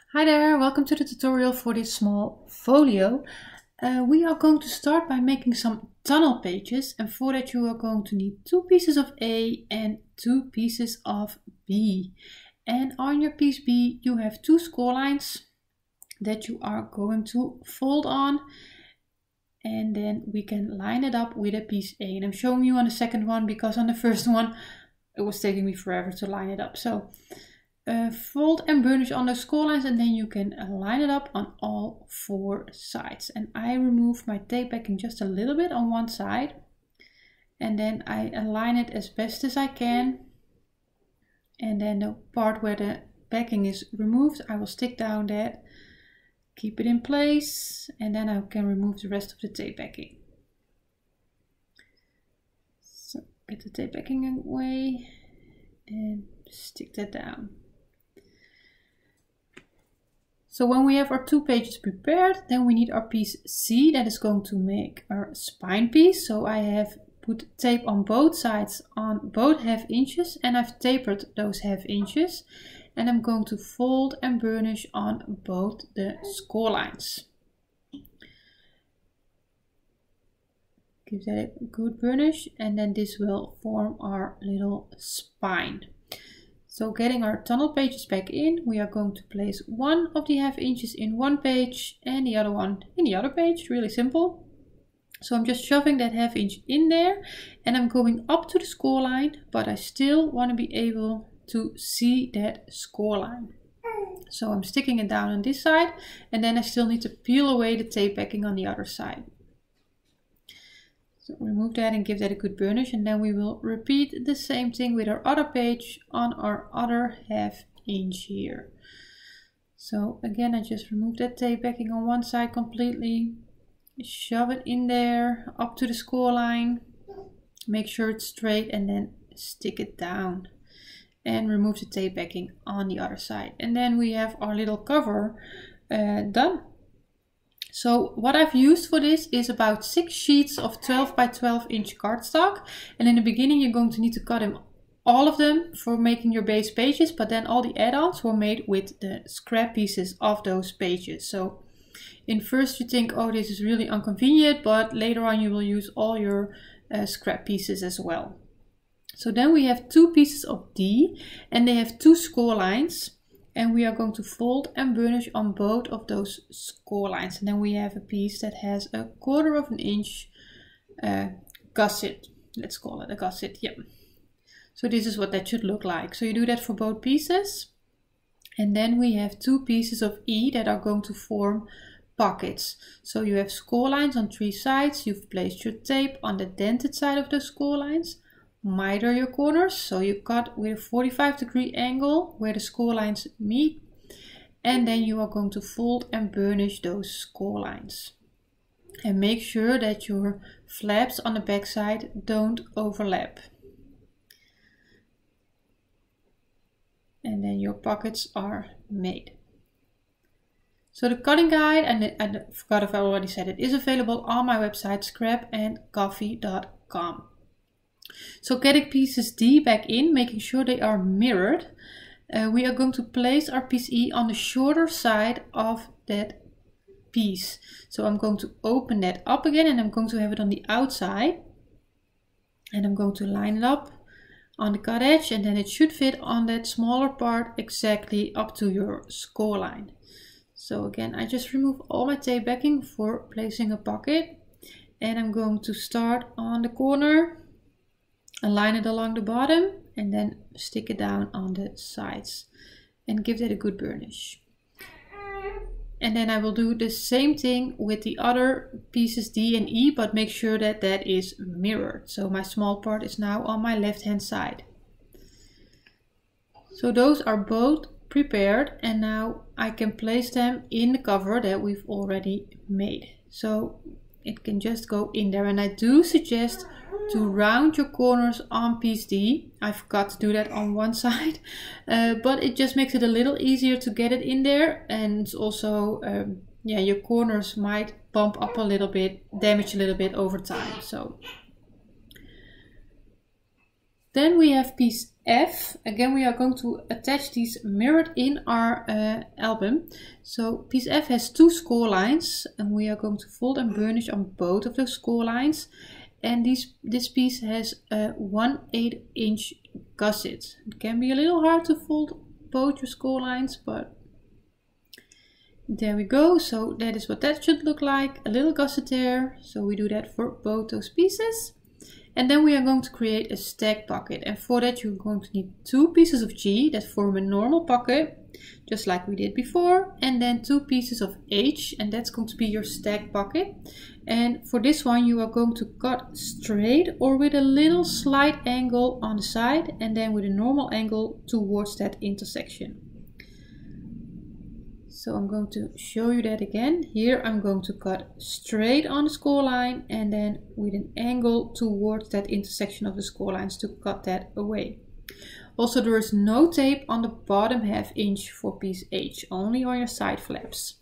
Hi there, welcome to the tutorial for this small folio. We are going to start by making some tunnel pages, and for that you are going to need 2 pieces of A and 2 pieces of B. And on your piece B you have 2 score lines that you are going to fold on, and then we can line it up with a piece A. And I'm showing you on the second one because on the first one it was taking me forever to line it up. So fold and burnish on those score lines, and then you can line it up on all 4 sides. And I remove my tape backing just a little bit on one side, and then I align it as best as I can. And then the part where the backing is removed, I will stick down that, keep it in place, and then I can remove the rest of the tape backing. So get the tape backing away and stick that down. So when we have our 2 pages prepared, then we need our piece C that is going to make our spine piece. So I have put tape on both sides on both 1/2 inches, and I've tapered those 1/2 inches, and I'm going to fold and burnish on both the score lines. Give that a good burnish, and then this will form our little spine. So getting our tunnel pages back in, we are going to place one of the 1/2 inches in one page and the other one in the other page. Really simple. So I'm just shoving that 1/2 inch in there, and I'm going up to the score line, but I still want to be able to see that score line. So I'm sticking it down on this side, and then I still need to peel away the tape backing on the other side. So remove that and give that a good burnish, and then we will repeat the same thing with our other page on our other 1/2 inch here. So again, I just remove that tape backing on one side completely, shove it in there up to the score line, make sure it's straight, and then stick it down and remove the tape backing on the other side. And then we have our little cover done. So what I've used for this is about 6 sheets of 12 by 12 inch cardstock, and in the beginning you're going to need to cut them, all of them, for making your base pages, but then all the add-ons were made with the scrap pieces of those pages. So in first you think, oh, this is really inconvenient, but later on you will use all your scrap pieces as well. So then we have 2 pieces of D, and they have 2 score lines. And we are going to fold and burnish on both of those score lines. And then we have a piece that has a 1/4 of an inch gusset. Let's call it a gusset, yep. So this is what that should look like. So you do that for both pieces. And then we have 2 pieces of E that are going to form pockets. So you have score lines on 3 sides. You've placed your tape on the dented side of those score lines. Miter your corners, so you cut with a 45-degree angle where the score lines meet, and then you are going to fold and burnish those score lines. And make sure that your flaps on the back side don't overlap. And then your pockets are made. So the cutting guide, and I forgot if I already said it, is available on my website scrapandcoffee.com. So getting pieces D back in, making sure they are mirrored, we are going to place our piece E on the shorter side of that piece. So I'm going to open that up again, and I'm going to have it on the outside. And I'm going to line it up on the cut edge, and then it should fit on that smaller part exactly up to your score line. So again, I just remove all my tape backing for placing a pocket, and I'm going to start on the corner, align it along the bottom, and then stick it down on the sides and give that a good burnish. And then I will do the same thing with the other pieces D and E, but make sure that that is mirrored. So my small part is now on my left hand side. So those are both prepared, and now I can place them in the cover that we've already made. So it can just go in there, and I do suggest to round your corners on piece D. I forgot to do that on one side, but it just makes it a little easier to get it in there, and it's also, yeah, your corners might bump up a little bit, damage a little bit over time. So Then we have piece F. Again, we are going to attach these mirrored in our album. So piece F has 2 score lines, and we are going to fold and burnish on both of those score lines. And this piece has a 1/8 inch gusset. It can be a little hard to fold both your score lines, but there we go. So that is what that should look like, a little gusset there. So we do that for both those pieces. And then we are going to create a stack pocket, and for that you're going to need 2 pieces of G that form a normal pocket, just like we did before, and then 2 pieces of H, and that's going to be your stack pocket. And for this one you are going to cut straight or with a little slight angle on the side, and then with a normal angle towards that intersection. So I'm going to show you that again. Here I'm going to cut straight on the score line and then with an angle towards that intersection of the score lines to cut that away. Also, there is no tape on the bottom ½ inch for piece H, only on your side flaps.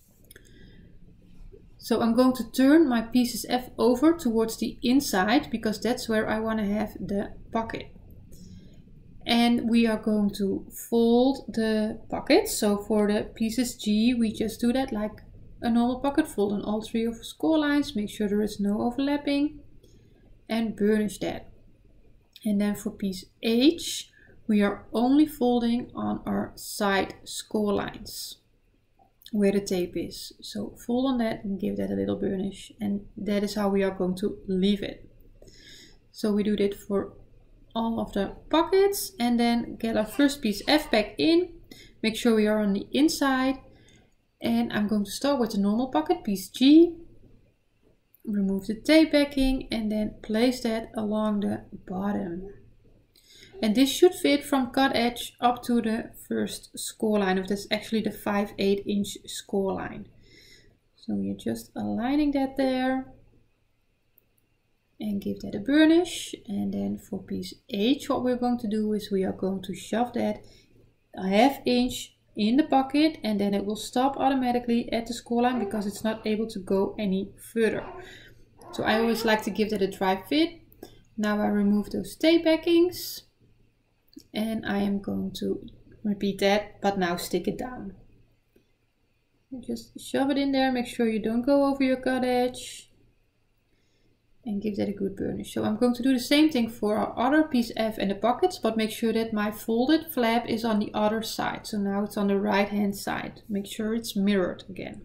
So I'm going to turn my pieces F over towards the inside because that's where I want to have the pocket. And we are going to fold the pockets. So for the pieces G, we just do that like a normal pocket, fold on all 3 of the score lines, make sure there is no overlapping, and burnish that. And then for piece H, we are only folding on our side score lines where the tape is. So fold on that and give that a little burnish, and that is how we are going to leave it. So we do that for all of the pockets, and then get our first piece F back in, make sure we are on the inside, and I'm going to start with the normal pocket, piece G, remove the tape backing, and then place that along the bottom. And this should fit from cut edge up to the first score line, of that's actually the 5/8 inch score line. So we are just aligning that there. And give that a burnish. And then for piece H, what we're going to do is we are going to shove that ½ inch in the pocket, and then it will stop automatically at the score line because it's not able to go any further. So I always like to give that a dry fit. Now I remove those tape backings, and I am going to repeat that, but now stick it down. Just shove it in there, make sure you don't go over your cut edge, and give that a good burnish. So I'm going to do the same thing for our other piece F and the pockets, but make sure that my folded flap is on the other side. So now it's on the right hand side. Make sure it's mirrored again.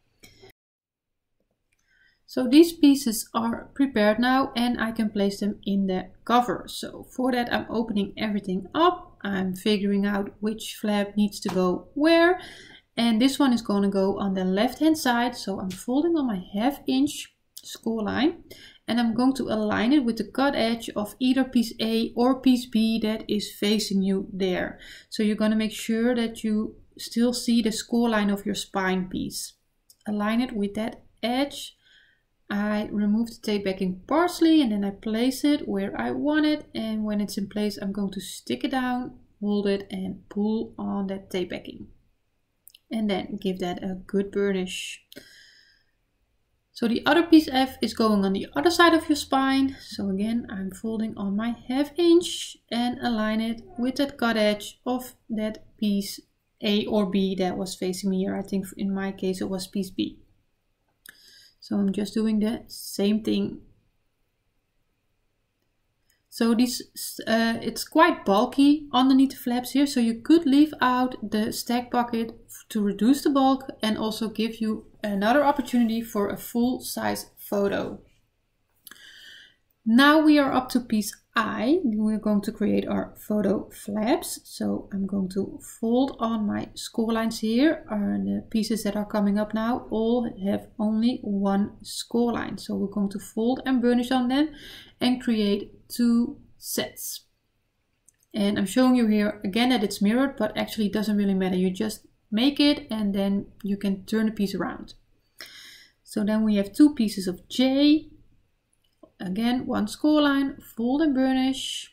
So these pieces are prepared now, and I can place them in the cover. So for that I'm opening everything up. I'm figuring out which flap needs to go where. And this one is going to go on the left hand side. So I'm folding on my ½ inch score line, and I'm going to align it with the cut edge of either piece A or piece B that is facing you there. So you're going to make sure that you still see the score line of your spine piece. Align it with that edge. I remove the tape backing partially, and then I place it where I want it, and when it's in place I'm going to stick it down, hold it, and pull on that tape backing. And then give that a good burnish. So the other piece F is going on the other side of your spine. So again, I'm folding on my ½ inch and align it with that cut edge of that piece A or B that was facing me here. I think in my case it was piece B. So I'm just doing the same thing. So this it's quite bulky underneath the flaps here, so you could leave out the stack pocket to reduce the bulk and also give you another opportunity for a full size photo. Now we are up to piece I. We're going to create our photo flaps. So I'm going to fold on my score lines here. The pieces that are coming up now all have only one score line. So we're going to fold and burnish on them and create 2 sets. And I'm showing you here again that it's mirrored, but actually it doesn't really matter. You just make it and then you can turn the piece around. So then we have 2 pieces of J. Again, 1 score line, fold and burnish.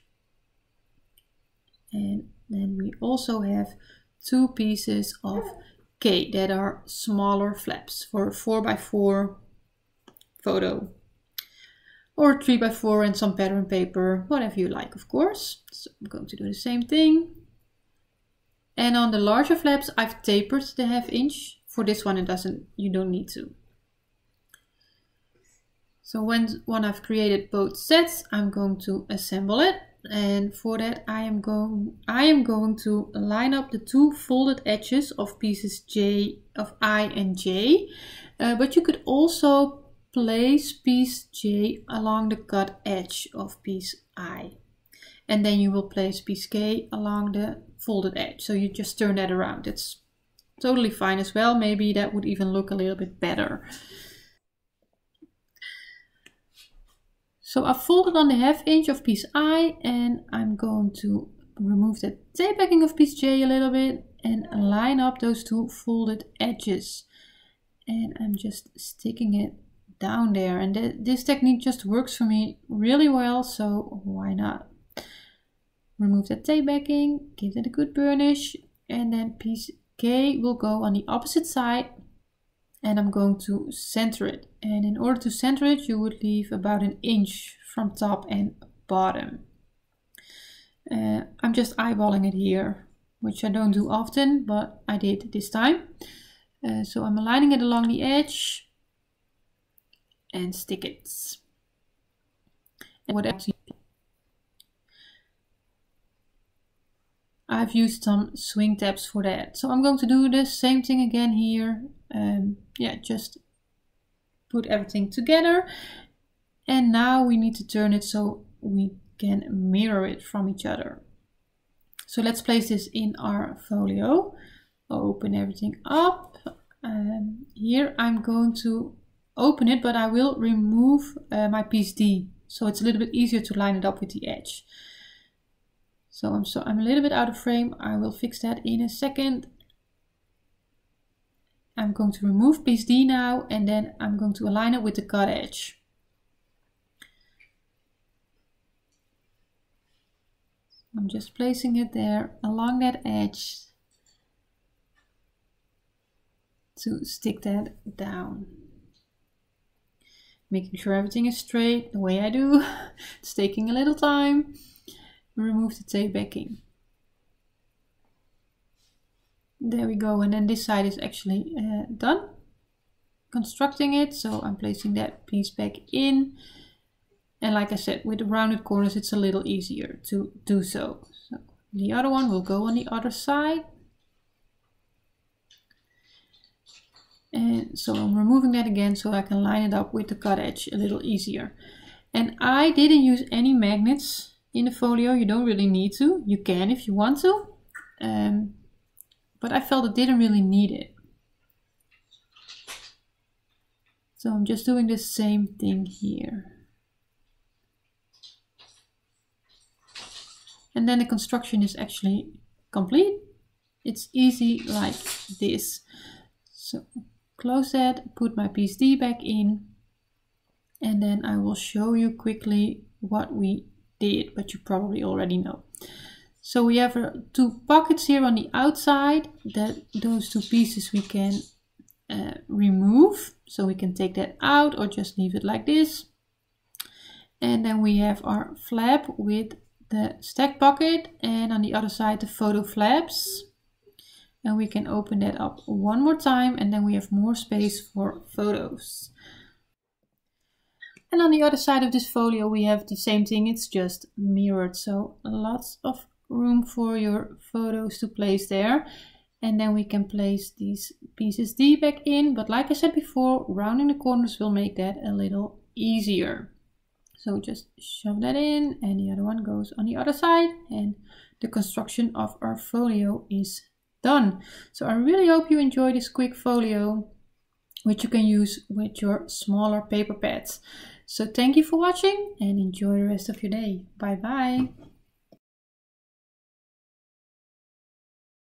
And then we also have 2 pieces of K that are smaller flaps for a 4x4 photo. or 3x4 and some pattern paper, whatever you like, of course. So I'm going to do the same thing. And on the larger flaps, I've tapered the 1/2 inch. For this one, you don't need to. So when I've created both sets, I'm going to assemble it. And for that, I am going to line up the 2 folded edges of pieces I and J. But you could also place piece J along the cut edge of piece I. And then you will place piece K along the folded edge. So you just turn that around. It's totally fine as well. Maybe that would even look a little bit better. So I've folded on the 1/2 inch of piece I, and I'm going to remove the tape backing of piece J a little bit and line up those 2 folded edges. And I'm just sticking it down there. And this technique just works for me really well, so why not? Remove the tape backing, give it a good burnish, and then piece K will go on the opposite side. And I'm going to center it. And in order to center it, you would leave about 1 inch from top and bottom. I'm just eyeballing it here, which I don't do often, but I did this time. So I'm aligning it along the edge and stick it. And whatever I've used some swing tabs for that. So I'm going to do the same thing again here. Yeah, just put everything together. And now we need to turn it so we can mirror it from each other. So let's place this in our folio. Open everything up. Here I'm going to open it, but I will remove my piece D. So it's a little bit easier to line it up with the edge. So I'm a little bit out of frame. I will fix that in a second. I'm going to remove piece D now, and then I'm going to align it with the cut edge. I'm just placing it there along that edge to stick that down. Making sure everything is straight the way I do. It's taking a little time. Remove the tape backing. There we go, and then this side is actually done constructing it, so I'm placing that piece back in. And like I said, with the rounded corners it's a little easier to do so. So the other one will go on the other side. And so I'm removing that again so I can line it up with the cut edge a little easier. And I didn't use any magnets in the folio. You don't really need to. You can if you want to. But I felt it didn't really need it. So I'm just doing the same thing here. And then the construction is actually complete. It's easy like this. So close that, put my piece D back in, and then I will show you quickly what we did, but you probably already know. So we have 2 pockets here on the outside. Those 2 pieces we can remove, so we can take that out or just leave it like this. And then we have our flap with the stack pocket, and on the other side the photo flaps. And we can open that up one more time, and then we have more space for photos. And on the other side of this folio we have the same thing, it's just mirrored, so lots of room for your photos to place there. And then we can place these pieces D back in, but like I said before, rounding the corners will make that a little easier. So just shove that in, and the other one goes on the other side, and the construction of our folio is done. So I really hope you enjoy this quick folio, which you can use with your smaller paper pads. So thank you for watching and enjoy the rest of your day. Bye bye.